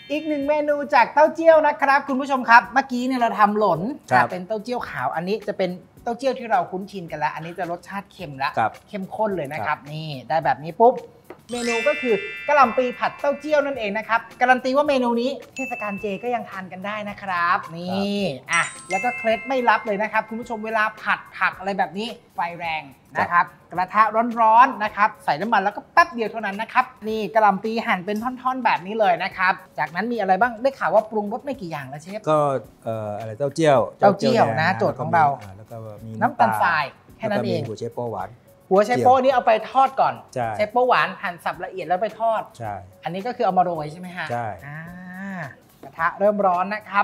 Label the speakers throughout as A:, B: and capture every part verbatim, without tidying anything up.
A: อีกหนึ่งเมนูจากเต้าเจี้ยวนะครับคุณผู้ชมครับเมื่อกี้เนี่ยเราทำหล่นเป็นเต้าเจี้ยวขาวอันนี้จะเป็นเต้าเจี้ยวที่เราคุ้นชินกันแล้วอันนี้จะรสชาติเค็มแล้วเข้มข้นเลยนะครับนี่ได้แบบนี้ปุ๊บเมนูก็คือกะหล่ำปีผัดเต้าเจี้ยวนั่นเองนะครับการันตีว่าเมนูนี้เทศกาลเจก็ยังทานกันได้นะครับนี่อ่ะแล้วก็เคล็ดไม่ลับเลยนะครับคุณผู้ชมเวลาผัดผักอะไรแบบนี้ไฟแรงนะครับกระทะร้อนๆนะครับใส่น้ำมันแล้วก็แป๊บเดียวเท่านั้นนะครับนี่กะหล่ำปีหั่นเป็นท่อนๆแบบนี้เลยนะครับจากนั้นมีอะไรบ้างได้ข่าวว่าปรุงรสไม่กี่อย่างแล้วเชฟ
B: ก็เอ่ออะไรเต้าเจี้ยว
A: เต้าเจี้ยวนะโจทย์ของเรา
B: แล้วก็มี
A: น้ำตาลทรายแค่นั้นเอง
B: หัวเชฟโป้หวาน
A: หัวไชโป้นี่เอาไปทอดก่อนไชโป้หวานหั่นสับละเอียดแล้วไปทอด
B: ใช่
A: อันนี้ก็คือเอามาโรยใช่ไหมฮะ
B: ใช่
A: กระทะเริ่มร้อนนะครับ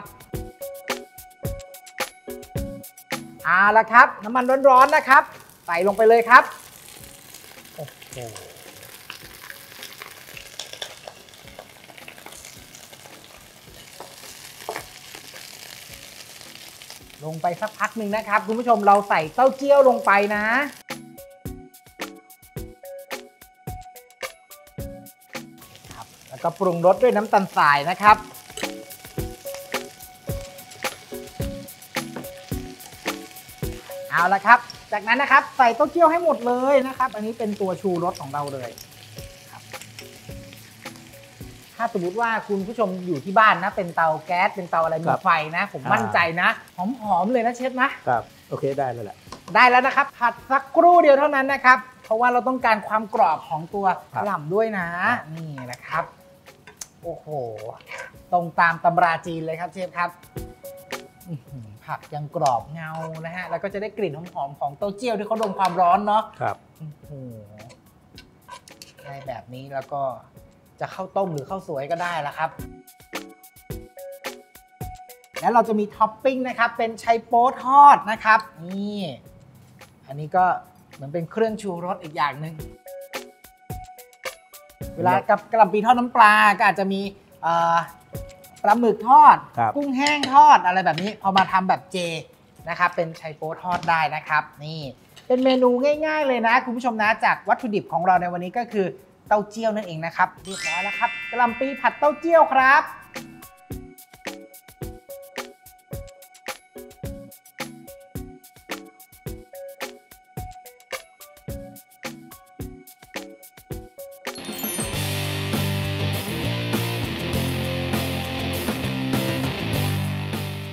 A: เอาละครับน้ำมันร้อนๆนะครับใส่ลงไปเลยครับโอ้โหลงไปสักพักหนึ่งนะครับคุณผู้ชมเราใส่เต้าเจี้ยวลงไปนะแล้วก็ปรุงรสด้วยน้ำตาลทรายนะครับเอาละครับจากนั้นนะครับใส่เต้าเจี้ยวให้หมดเลยนะครับอันนี้เป็นตัวชูรสของเราเลยครับถ้าสมมติว่าคุณผู้ชมอยู่ที่บ้านนะเป็นเตาแก๊สเป็นเตาอะไรมีไฟนะผมมั่นใจนะหอมๆเลยนะเชฟนะครับ
B: โอเคได้แล้วแหละ
A: ได้แล้วนะครับผัดสักครู่เดียวเท่านั้นนะครับเพราะว่าเราต้องการความกรอบของตัวกะหล่ำด้วยนะนี่นะครับโอ้โหตรงตามตำราจีนเลยครับเชฟครับผักยังกรอบเงานะฮะแล้วก็จะได้กลิ่นหอมๆของเต้าเจี้ยวที่เขาโดนความร้อนเนาะ
B: ครับ
A: ได้แบบนี้แล้วก็จะข้าวต้มหรือข้าวสวยก็ได้ละครับแล้วเราจะมีท็อปปิ้งนะครับเป็นไชโป๊ทอดนะครับนี่อันนี้ก็เหมือนเป็นเครื่องชูรสอีกอย่างหนึ่งเวลากับกะหล่ำปีทอดน้ำปลาก็อาจจะมีปลาหมึกทอดกุ้งแห้งทอดอะไรแบบนี้พอมาทำแบบเจนะครับเป็นไชโป๊ทอดได้นะครับนี่เป็นเมนูง่ายๆเลยนะคุณผู้ชมนะจากวัตถุดิบของเราในวันนี้ก็คือเต้าเจี้ยวนั่นเองนะครับเรียบร้อยแล้วครับกะหล่ำปีผัดเต้าเจี้ยวครับ